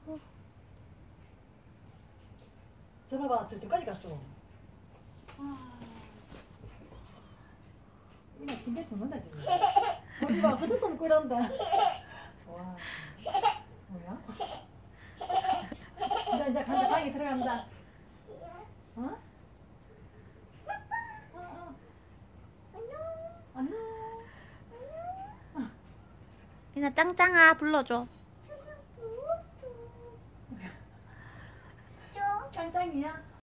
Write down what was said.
저 봐봐, 저까지 갔어. 이나 신경 죽는다 지금. 어디 봐, 헛웃음 먹고 이런다. 와, 뭐야? 이제 간다, 방에 들어간다. 어? 안녕. 이나 짱짱아 불러줘. 짱짱이야?